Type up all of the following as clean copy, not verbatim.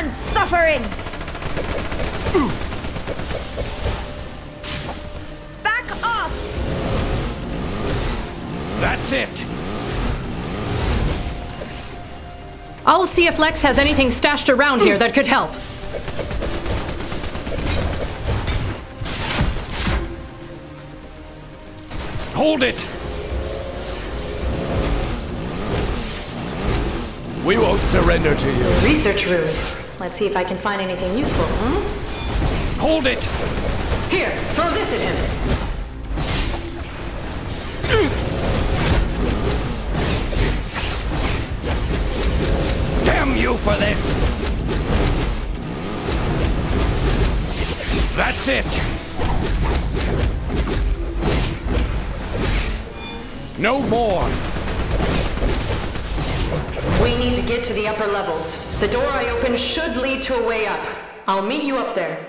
and suffering! Back off! That's it! I'll see if Lex has anything stashed around here that could help. Hold it! We won't surrender to you. Research room. Let's see if I can find anything useful, Hold it! Here, throw this at him. Damn you for this! That's it! No more! We need to get to the upper levels. The door I opened should lead to a way up. I'll meet you up there.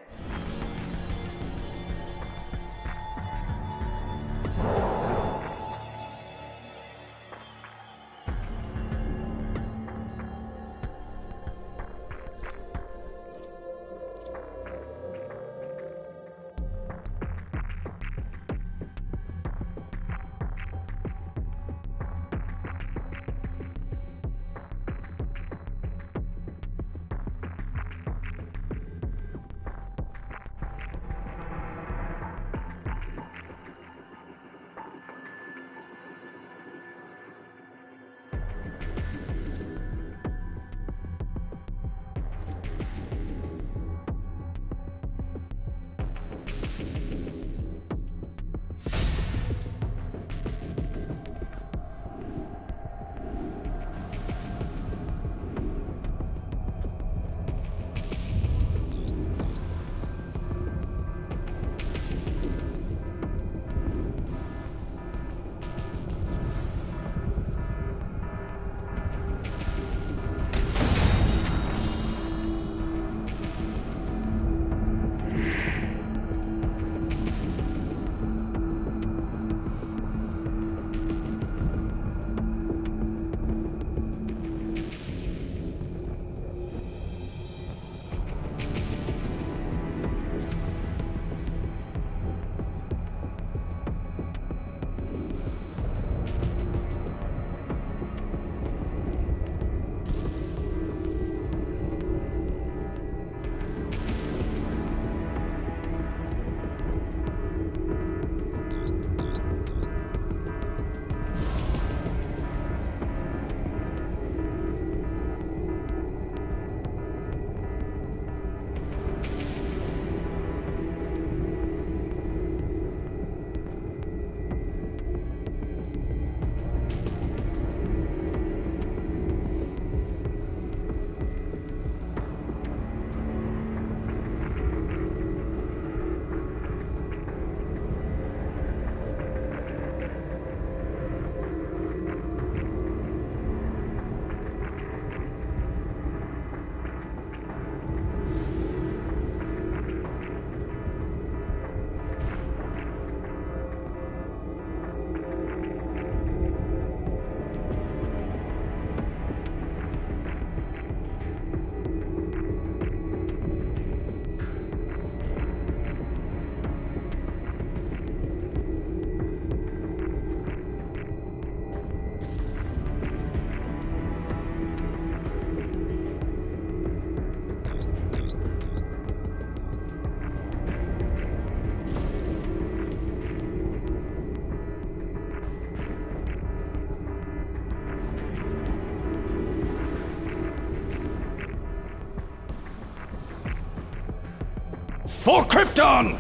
For Krypton!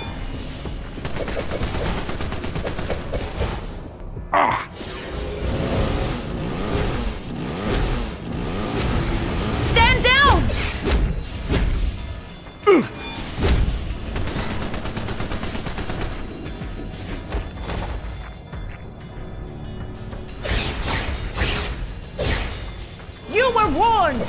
Ah! Stand down! You were warned!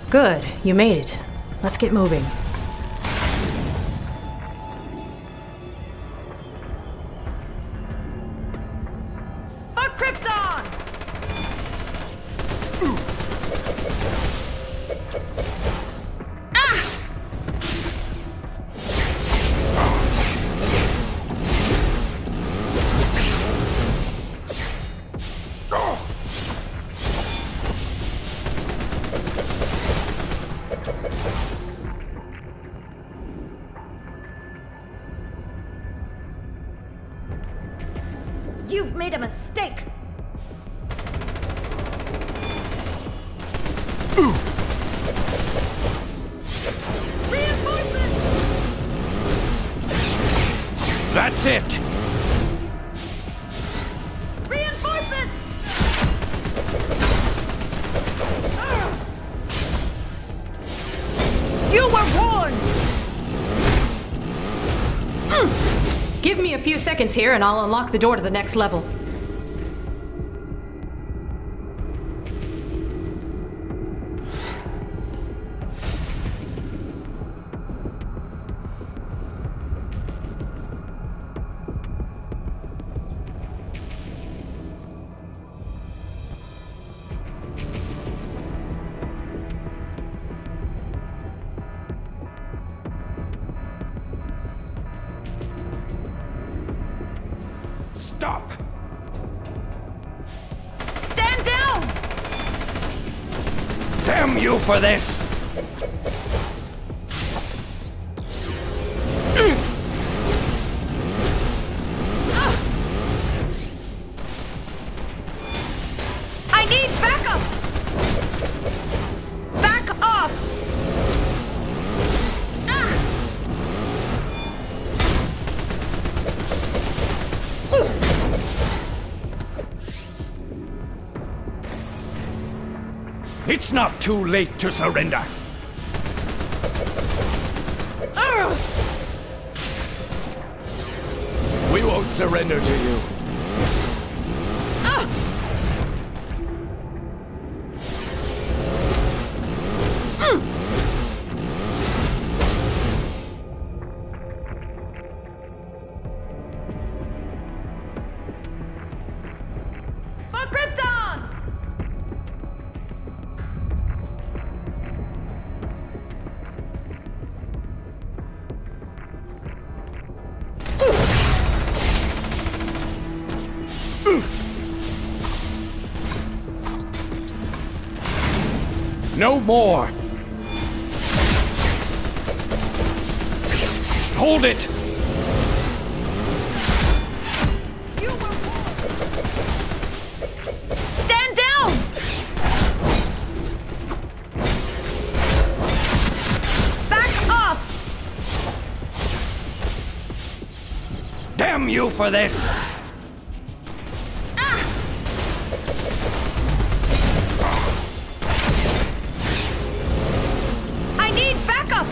Good, you made it. Let's get moving. For Krypton! You've made a mistake! Reinforcements! That's it! Reinforcements! You were warned! Give me a few seconds here and I'll unlock the door to the next level. Stop! Stand down! Damn you for this! I need backup! Back off! It's not too late to surrender. We won't surrender to you. For Krypton! No more! Hold it! You were warned! Stand down! Back off! Damn you for this! I need backup!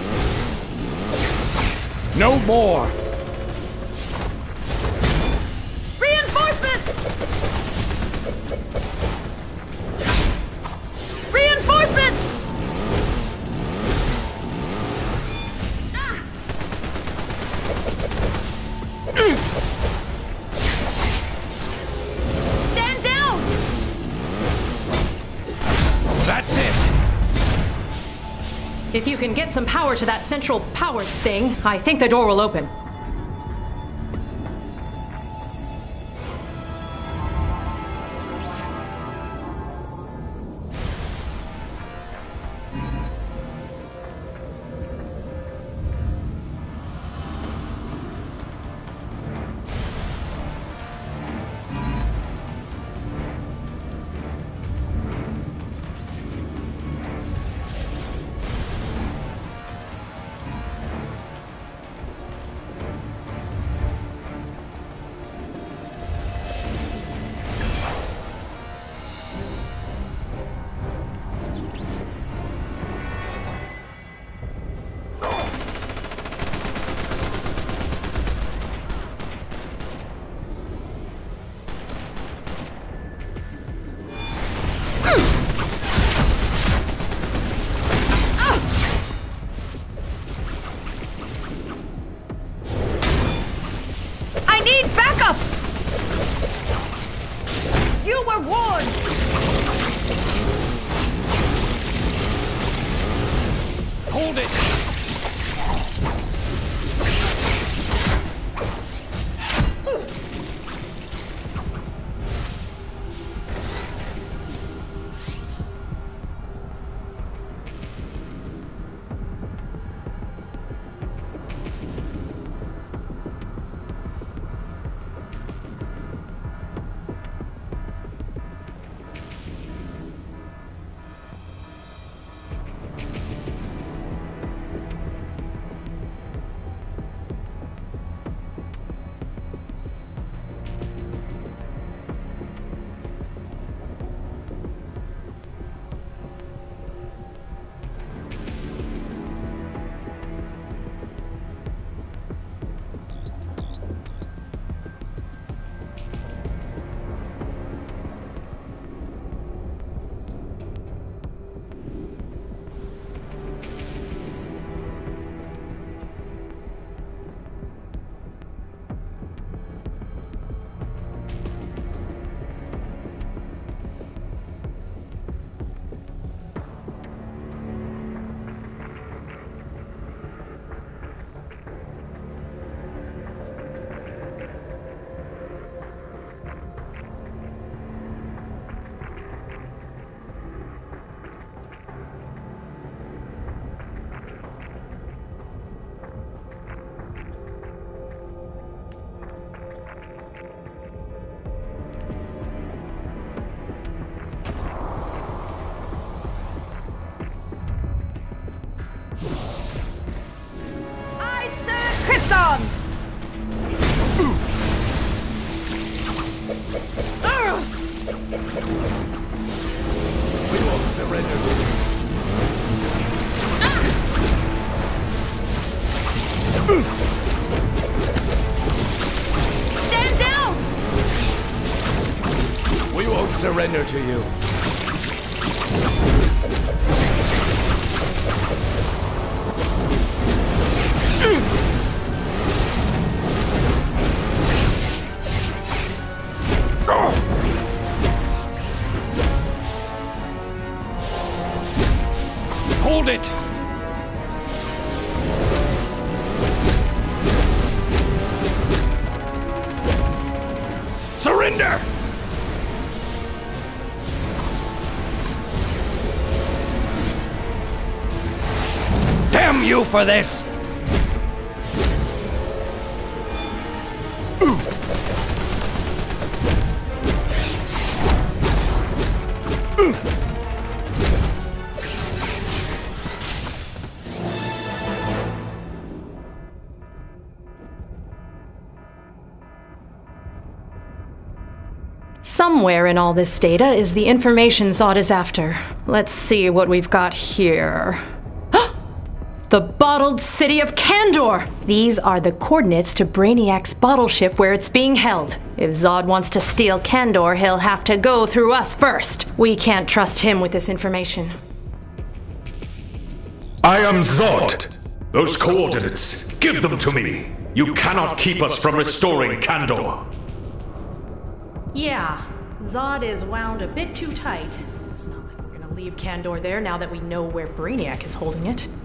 No more! Reinforcements! Reinforcements! Stand down! That's it! If you can get some power to that central power thing, I think the door will open. surrender to you. Hold it! Surrender! Damn you for this! Somewhere in all this data is the information Zod is after. Let's see what we've got here. The bottled city of Kandor! These are the coordinates to Brainiac's bottle ship where it's being held. If Zod wants to steal Kandor, he'll have to go through us first. We can't trust him with this information. I am Zod. Those coordinates, give them to me. You cannot keep us from restoring Kandor. Yeah, Zod is wound a bit too tight. It's not like we're gonna leave Kandor there now that we know where Brainiac is holding it.